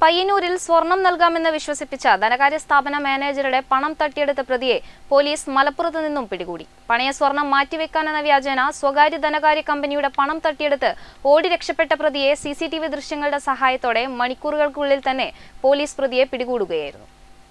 പയ്യന്നൂരിൽ സ്വർണം നൽകാമെന്ന് വിശ്വസിപ്പിച്ച ധനകാര്യ സ്ഥാപന മാനേജറുടെ പണം തട്ടിയെടുത്ത പ്രതിയെ പോലീസ് മലപ്പുറത്ത് നിന്നും പിടികൂടി. പണയ സ്വർണം മാറ്റിവെക്കാനെന്ന വ്യാജേന സ്വകാര്യ ധനകാര്യ കമ്പനിയുടെ പണം തട്ടിയെടുത്ത് ഓടി രക്ഷപ്പെട്ട പ്രതിയെ CCTV ദൃശ്യങ്ങളുടെ സഹായത്തോടെ മണിക്കൂറുകൾക്കുള്ളിൽ തന്നെ പോലീസ് പ്രതിയെ പിടികൂടുകയായിരുന്നു.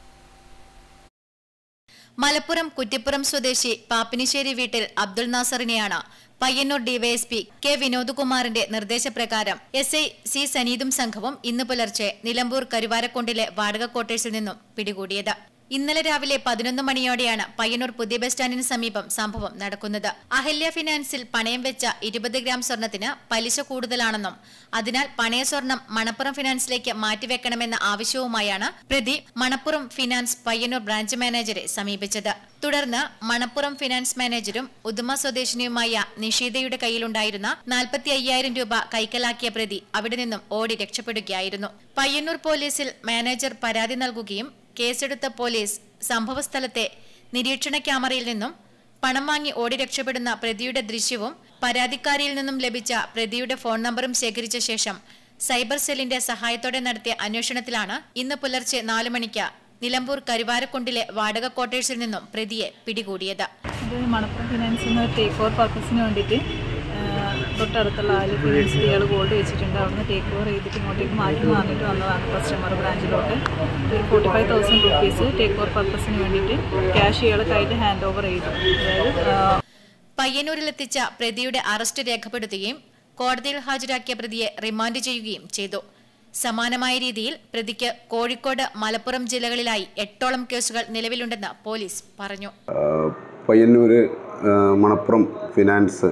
മലപ്പുറം കുറ്റിപ്പുറം സ്വദേശി പാപ്പിനിശ്ശേരി വീട്ടിൽ അബ്ദുൾ നാസറിനെയാണ് പയ്യന്നൂർ ഡിവൈഎസ്പി കെ വിനോദ്കുമാറിന്റെ നിർദ്ദേശപ്രകാരം SI C സനീദും സംഘവും ഇന്ന് പുലർച്ചെ നിലമ്പൂർ കരുവാരക്കുണ്ടിലെ വാടക ക്വാർട്ടേഴ്സിൽ നിന്നും പിടികൂടിയത്. ഇന്നലെ രാവിലെ 11 മണിയോടെയാണ് പയ്യന്നൂർ പുതിയ ബസ് സ്റ്റാൻഡിന് സമീപം സംഭവം നടക്കുന്നത്. അഹല്യ ഫിനാൻസിൽ പണയം വെച്ച 20 ഗ്രാം സ്വർണത്തിന് പലിശ കൂടുതലാണെന്നും അതിനാൽ പണയ സ്വർണം മണപ്പുറം ഫിനാൻസിലേക്ക് മാറ്റിവെക്കണമെന്ന ആവശ്യവുമായാണ് പ്രതി മണപ്പുറം ഫിനാൻസ് പയ്യന്നൂർ ബ്രാഞ്ച് മാനേജരെ സമീപിച്ചത്. തുടർന്ന് മണപ്പുറം ഫിനാൻസ് മാനേജരും ഉദുമ സ്വദേശിനിയുമായ നിഷീദയുടെ കയ്യിലുണ്ടായിരുന്ന 45,000 രൂപ കൈക്കലാക്കിയ പ്രതി അവിടെ നിന്നും ഓടി രക്ഷപ്പെടുകയായിരുന്നു. പയ്യന്നൂർ പോലീസിൽ മാനേജർ പരാതി നൽകുകയും കേസെടുത്ത പോലീസ് സംഭവസ്ഥലത്തെ നിരീക്ഷണ ക്യാമറയിൽ നിന്നും പണം വാങ്ങി ഓടി രക്ഷപ്പെടുന്ന പ്രതിയുടെ ദൃശ്യവും പരാതിക്കാരിയിൽ നിന്നും ലഭിച്ച പ്രതിയുടെ ഫോൺ നമ്പറും ശേഖരിച്ച ശേഷം സൈബർ സെല്ലിന്റെ സഹായത്തോടെ നടത്തിയ അന്വേഷണത്തിലാണ് ഇന്ന് പുലർച്ചെ 4 മണിക്ക് നിലമ്പൂർ കരുവാരക്കുണ്ടിലെ വാടക ക്വാർട്ടേഴ്സിൽ നിന്നും പ്രതിയെ പിടികൂടിയത്. മണപ്പുറം ഫിനാൻസിന് ടേക്ക് ഓവർ പർപ്പസിന് വേണ്ടിയിട്ട് തൊട്ടടുത്തുള്ള ആല് ഫിനാൻസിൽ ഇയാൾ ഗോൾഡ് വെച്ചിട്ടുണ്ട്. അവിടുന്ന് ടേക്ക് ഓവർ ചെയ്തിട്ട് ഇങ്ങോട്ടേക്ക് മാറ്റി വാങ്ങിയിട്ട് വന്നതാണ് കസ്റ്റമർ ബ്രാഞ്ചിലോട്ട്. ഒരു 45,000 രൂപീസ് ടേക്ക് ഓവർ പർപ്പസിന് വേണ്ടിയിട്ട് ക്യാഷ് ഇയാൾ കയ്യിൽ ഹാൻഡ് ഓവർ ചെയ്തു. അതായത് പയ്യന്നൂരിലെത്തിച്ച പ്രതിയുടെ അറസ്റ്റ് രേഖപ്പെടുത്തുകയും കോടതിയിൽ ഹാജരാക്കിയ പ്രതിയെ റിമാൻഡ് ചെയ്യുകയും ചെയ്തു. സമാനമായ രീതിയിൽ പ്രതിക്ക് കോഴിക്കോട്, മലപ്പുറം ജില്ലകളിലായി 8ഓളം കേസുകൾ നിലവിലുണ്ടെന്ന് പോലീസ് പറഞ്ഞു. പയ്യന്നൂര് മണപ്പുറം ഫിനാൻസ്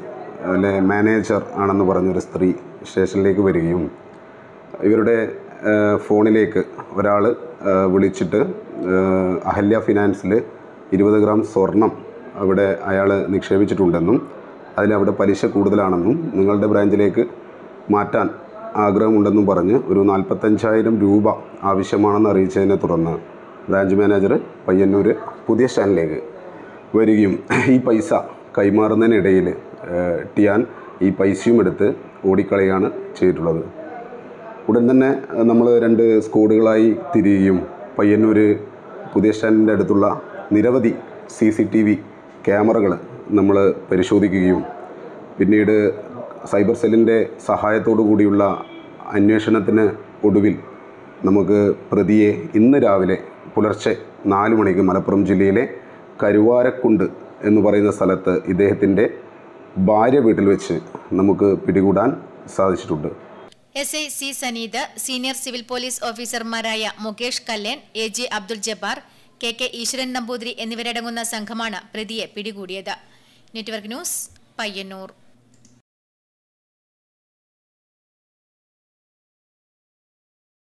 മാനേജർ ആണെന്ന് പറഞ്ഞൊരു സ്ത്രീ സ്റ്റേഷനിലേക്ക് വരികയും ഇവരുടെ ഫോണിലേക്ക് ഒരാൾ വിളിച്ചിട്ട് അഹല്യ ഫിനാൻസിൽ 20 ഗ്രാം സ്വർണം അവിടെ അയാൾ നിക്ഷേപിച്ചിട്ടുണ്ടെന്നും അതിലവിടെ പലിശ കൂടുതലാണെന്നും നിങ്ങളുടെ ബ്രാഞ്ചിലേക്ക് മാറ്റാൻ ആഗ്രഹമുണ്ടെന്നും പറഞ്ഞ് ഒരു 45,000 രൂപ ആവശ്യമാണെന്ന് അറിയിച്ചതിനെ തുടർന്ന് ബ്രാഞ്ച് മാനേജർ പയ്യന്നൂർ പുതിയ സ്റ്റാൻഡിലേക്ക് വരികയും ഈ പൈസ കൈമാറുന്നതിനിടയിൽ ടിയാൻ ഈ പൈസയും എടുത്ത് ഓടിക്കളയാണ് ചെയ്തിട്ടുള്ളത്. ഉടൻ തന്നെ നമ്മൾ 2 സ്ക്വാഡുകളായി തിരിയുകയും പയ്യന്നൂർ പുതിയ സ്റ്റാൻഡിൻ്റെ അടുത്തുള്ള നിരവധി CCTV ക്യാമറകൾ നമ്മൾ പരിശോധിക്കുകയും പിന്നീട് സൈബർ സെല്ലിൻ്റെ സഹായത്തോടു കൂടിയുള്ള അന്വേഷണത്തിന് ഒടുവിൽ നമുക്ക് പ്രതിയെ ഇന്ന് രാവിലെ പുലർച്ചെ 4 മണിക്ക് മലപ്പുറം ജില്ലയിലെ കരുവാരക്കുണ്ട് എന്ന് പറയുന്ന സ്ഥലത്ത് ഇദ്ദേഹത്തിൻ്റെ ഭാര്യ വീട്ടിൽ വെച്ച് നമുക്ക് പിടികൂടാൻ സാധിച്ചിട്ടുണ്ട്. SI C Saneed, senior civil police ഓഫീസർമാരായ മുകേഷ് കല്ലേൻ, AG അബ്ദുൾ ജബ്ബാർ, KK ഈശ്വരൻ നമ്പൂതിരി എന്നിവരടങ്ങുന്ന സംഘമാണ് പ്രതിയെ പിടികൂടിയത്. Network news, Payyanur.